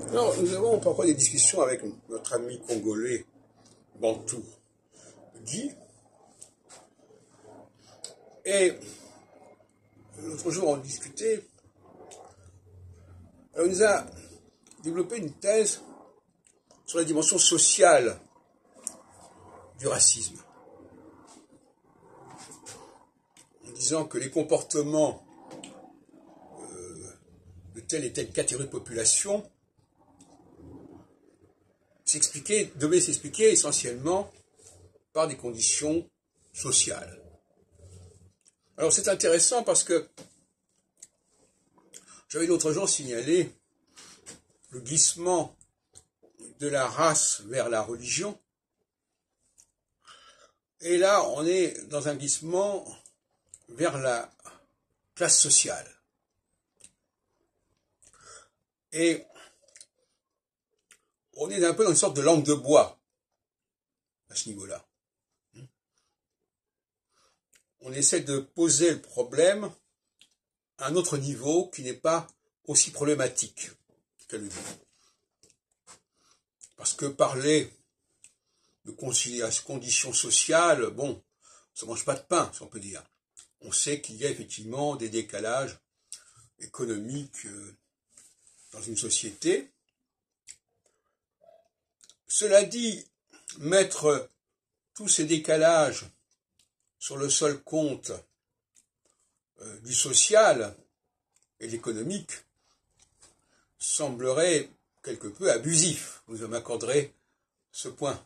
Alors, nous avons parfois des discussions avec notre ami congolais Bantou Guy. Et l'autre jour, on discutait. On nous a développé une thèse sur la dimension sociale du racisme. En disant que les comportements de telle et telle catégorie de population devaient s'expliquer essentiellement par des conditions sociales. Alors c'est intéressant parce que j'avais l'autre jour signalé le glissement de la race vers la religion. Et là, on est dans un glissement vers la classe sociale. Et on est un peu dans une sorte de langue de bois à ce niveau-là. On essaie de poser le problème à un autre niveau qui n'est pas aussi problématique que le niveau. Parce que parler de conditions sociales, bon, ça ne mange pas de pain, si on peut dire. On sait qu'il y a effectivement des décalages économiques dans une société. Cela dit, mettre tous ces décalages sur le seul compte du social et de l'économique semblerait quelque peu abusif. Vous m'accorderez ce point.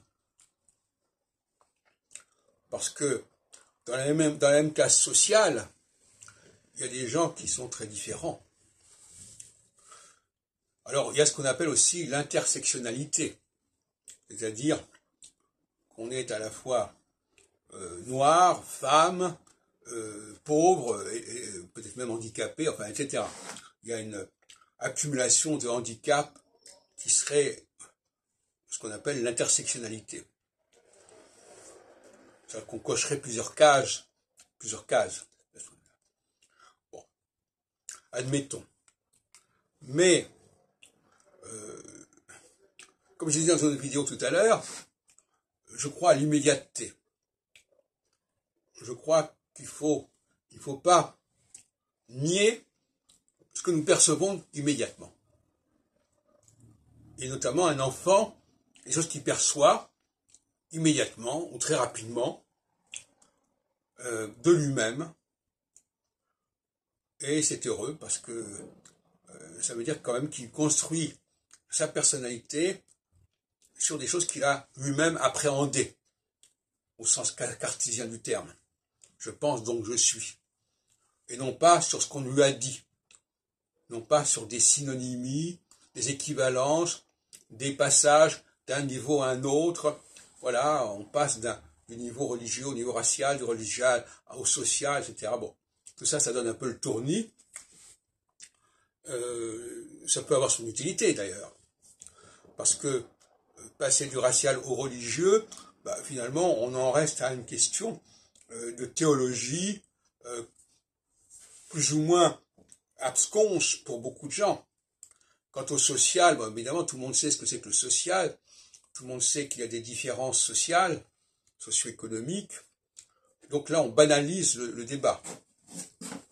Parce que dans la même classe sociale, il y a des gens qui sont très différents. Alors, il y a ce qu'on appelle aussi l'intersectionnalité. C'est-à-dire qu'on est à la fois noir, femme, pauvre, et peut-être même handicapé, enfin, etc. Il y a une accumulation de handicaps qui serait ce qu'on appelle l'intersectionnalité. C'est-à-dire qu'on cocherait plusieurs cases. Bon, admettons. Mais, comme je disais dans une vidéo tout à l'heure, je crois à l'immédiateté. Je crois qu'il faut pas nier ce que nous percevons immédiatement. Et notamment un enfant, les choses qu'il perçoit immédiatement ou très rapidement de lui-même. Et c'est heureux parce que ça veut dire quand même qu'il construit sa personnalité sur des choses qu'il a lui-même appréhendées, au sens cartésien du terme. Je pense donc je suis. Et non pas sur ce qu'on lui a dit. Non pas sur des synonymies, des équivalences, des passages d'un niveau à un autre. Voilà, on passe du niveau religieux au niveau racial, du religieux au social, etc. Bon, tout ça, ça donne un peu le tournis. Ça peut avoir son utilité d'ailleurs. Parce que passer du racial au religieux, finalement, on en reste à une question de théologie plus ou moins absconse pour beaucoup de gens. Quant au social, évidemment, tout le monde sait ce que c'est que le social. Tout le monde sait qu'il y a des différences sociales, socio-économiques. Donc là, on banalise le débat.